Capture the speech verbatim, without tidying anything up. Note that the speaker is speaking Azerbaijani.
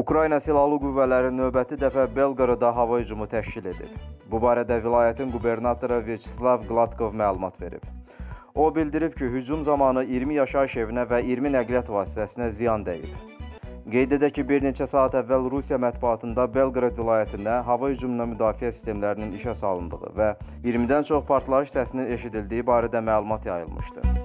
Ukrayna Silahlı Qüvvələri növbəti dəfə Belqorada hava hücumu təşkil edib. Bu barədə vilayətin qubernatoru Vyacheslav Gladkov məlumat verib. O bildirib ki, hücum zamanı iyirmi yaşayış evinə və iyirmi nəqliyyat vasitəsinə ziyan dəyib. Qeyd edək ki, bir neçə saat əvvəl Rusiya mətbuatında Belqorod vilayətində hava hücumuna müdafiə sistemlərinin işə salındığı və iyirmidən çox partlayış səsinin eşidildiyi barədə məlumat yayılmışdı.